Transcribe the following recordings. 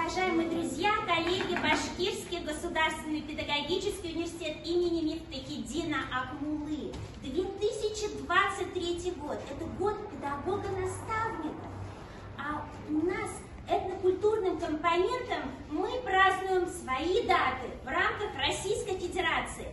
уважаемые друзья, коллеги, Башкирский государственный педагогический университет имени Мифтахиддина Акмуллы. 2023 год – это год педагога-наставника. А у нас этнокультурным компонентом мы празднуем свои даты в рамках Российской Федерации.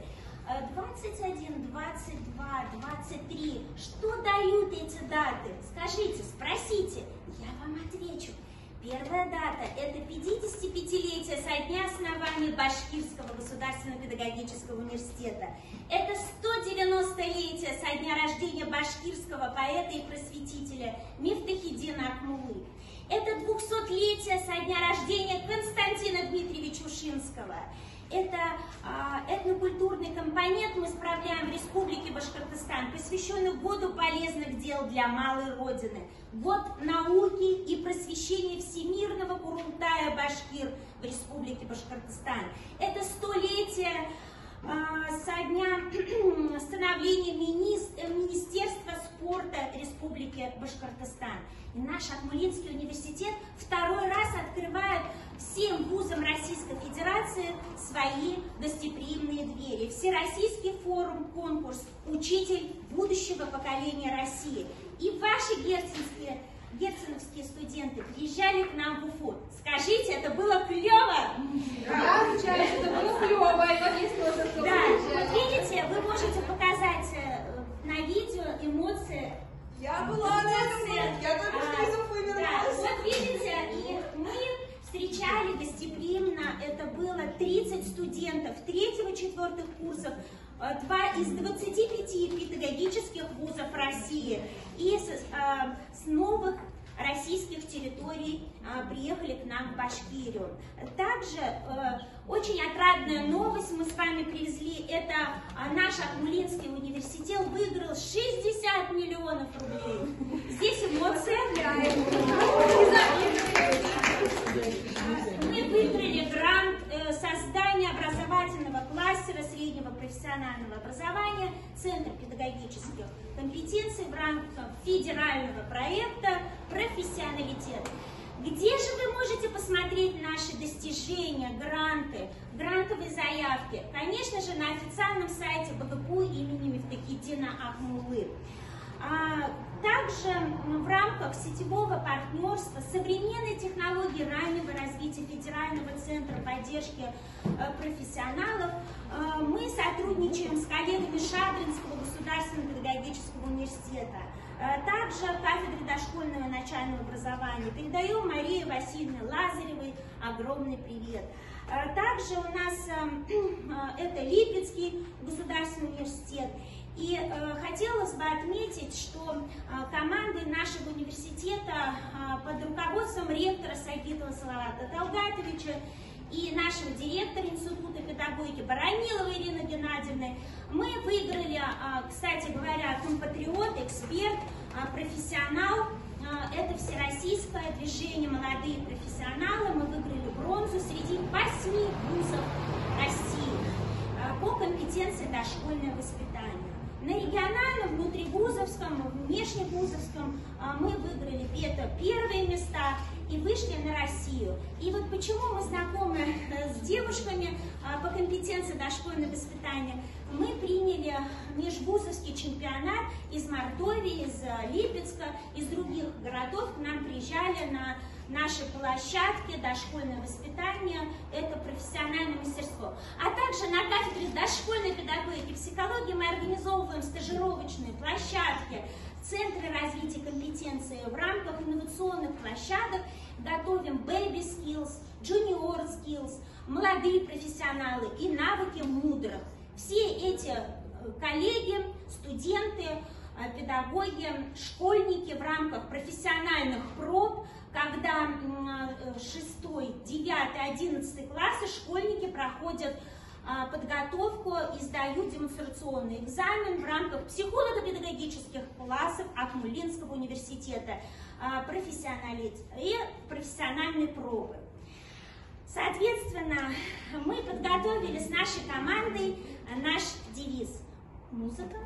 21, 22, 23. Что дают эти даты? Скажите, спросите, я вам отвечу. Первая дата – это 55-летие со дня основания Башкирского государственного педагогического университета. Это 190-летие со дня рождения башкирского поэта и просветителя Мифтахиддина Акмуллы. Это 200-летие со дня рождения Константина Дмитриевича Ушинского. Это этнокультурный компонент мы справляем в Республике Башкортостан, посвященный Году полезных дел для малой Родины. Год науки и просвещения всемирного Курултая Башкир в Республике Башкортостан. Это 100-летие со дня становления Министерства спорта Республики Башкортостан. И наш Акмуллинский университет второй раз открывает всем вузам Российской Федерации свои гостеприимные двери. Всероссийский форум, конкурс «Учитель будущего поколения России». И ваши герценовские студенты приезжали к нам в Уфу. Скажите, это было клево? Да, это было клево. Да, вот видите, вы можете показать на видео эмоции. Я была на этом, я только что из Уфы вернулась. Да, вот видите, и мы встречали гостеприимно, это было 30 студентов 3-4 курсов, 2 из 25 педагогических вузов России и с новых российских территорий приехали к нам в Башкирию. Также очень отрадная новость мы с вами привезли, это наш Акмуллинский университет выиграл 60 миллионов рублей. Здесь эмоции. Мы выиграли грант создания образовательного кластера среднего профессионального образования Центра педагогических компетенций в рамках федерального проекта «Профессионалитет». Где же вы можете посмотреть наши достижения, гранты, грантовые заявки? Конечно же, на официальном сайте БГПУ имени Мифтахиддина Акмуллы. Также в рамках сетевого партнерства современные технологии раннего развития Федерального центра поддержки профессионалов мы сотрудничаем с коллегами Шадринского государственного педагогического университета. Также кафедры дошкольного и начального образования. Передаем Марии Васильевне Лазаревой огромный привет. Также у нас это Липецкий государственный университет. И хотелось бы отметить, что командой нашего университета под руководством ректора Сагитова Салавата Талгатовича и нашего директора Института педагогики Бараниловой Ирины Геннадьевны мы выиграли, кстати говоря, компатриот, эксперт, профессионал. Это всероссийское движение «Молодые профессионалы». Мы выиграли бронзу среди 8 вузов России по компетенции дошкольное воспитание. На региональном, внутривузовском, внешневузовском мы выиграли первые места и вышли на Россию. И вот почему мы знакомы с девушками по компетенции дошкольного воспитания. Мы приняли межвузовский чемпионат из Мордовии, из Липецка, из других городов. К нам приезжали на наши площадки дошкольное воспитание, это профессиональное мастерство. А также на кафедре дошкольной педагогики и психологии мы организовываем стажировочные площадки, центры развития компетенции в рамках инновационных площадок, готовим baby skills, junior skills, молодые профессионалы и навыки мудрых. Все эти коллеги, студенты, педагоги, школьники в рамках профессиональных проб, когда 6, 9, 11 классы школьники проходят подготовку и сдают демонстрационный экзамен в рамках психолого-педагогических классов Акмуллинского университета и профессиональной пробы. Соответственно, мы подготовили с нашей командой наш девиз. Музыка.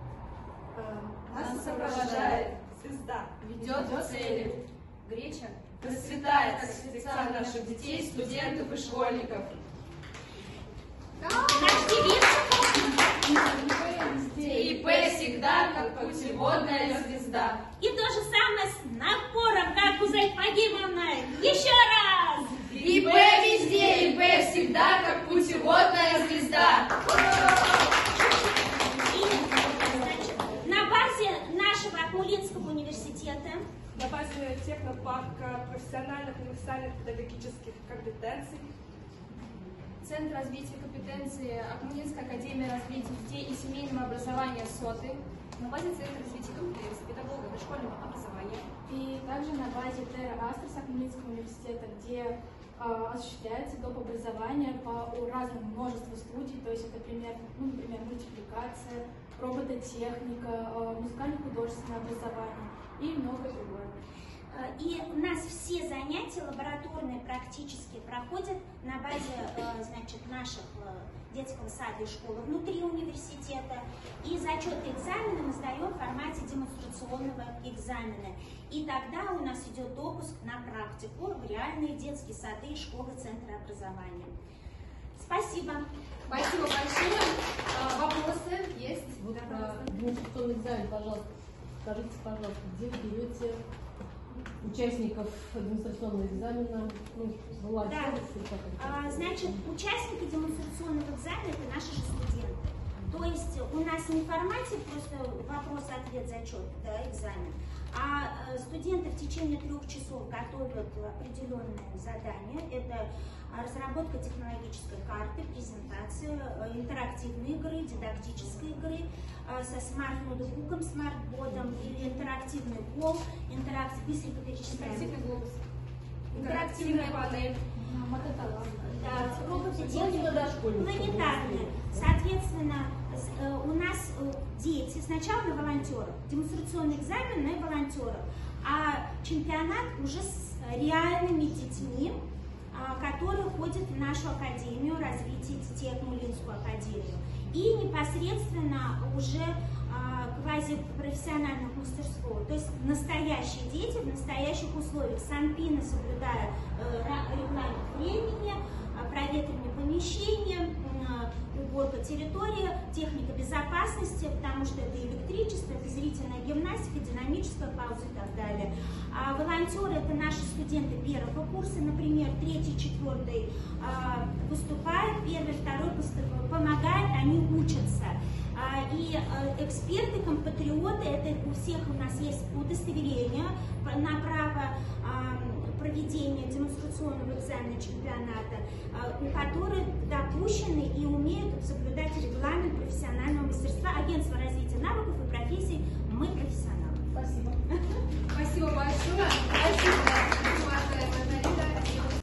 Нас сопровождает звезда, ведет к цели. Греча Процветает сердца наших детей, студентов и школьников. Наш девиз. ИП всегда, как путеводная звезда. И то же самое с напором, как у Зайфагимовны. Еще раз! ИП везде, ИП всегда, как путеводная звезда. И, значит, на базе нашего Акмулинского университета, На базе технопарка профессиональных универсальных педагогических компетенций, Центр развития компетенции Акмулинской академии развития детей и семейного образования СОТы, На базе Центра развития компетенций педагога дошкольного образования. и также на базе Терра Астрос Акмулинского университета, где осуществляется доп. Образование по разному множеству студий, то есть это, например, мультипликация, робототехника, музыкально-художественное образование и многое другое. и у нас все занятия лабораторные, практически проходят на базе, значит, наших детского сада и школы внутри университета. И зачетные экзамены мы сдаем в формате демонстрационного экзамена. И тогда у нас идет допуск на практику в реальные детские сады и школы Центра образования. Спасибо. Спасибо большое. Вопросы есть? Вот про демонстрационный экзамен, пожалуйста, скажите, пожалуйста, где вы берете участников демонстрационного экзамена, волонтеров? Значит, участники демонстрационного экзамена – это наши же студенты. То есть у нас не в формате просто вопрос-ответ, зачет, да, экзамен, а студенты в течение 3 часов готовят определенные задания. Это разработка технологической карты, презентация, интерактивные игры, дидактические игры со смарт-ноутбуком, смарт-бодом или интерактивный пол, быстренько перечисляем. Интерактивный глобус. Интерактивная панель. Роботы делают планетарные. Соответственно, у нас дети сначала на волонтеров, демонстрационный экзамен на волонтеров, а чемпионат уже с реальными детьми, которые ходят в нашу академию развития детей, Акмулинскую академию. И непосредственно уже квазипрофессиональных мастерского, то есть настоящие дети в настоящих условиях, санпины, соблюдая регламент времени, проветривание помещения, уборка территории, техника безопасности, потому что это электричество, это зрительная гимнастика, динамическая пауза и так далее. А волонтеры — это наши студенты первого курса, например, 3-й, 4-й выступают, 1-й, 2-й помогают, они учатся. И эксперты, компатриоты, это у всех у нас есть удостоверение на право проведения демонстрационного экзамена чемпионата, которые допущены и умеют соблюдать регламент профессионального мастерства. Агентство развития навыков и профессий, мы профессионалы. Спасибо.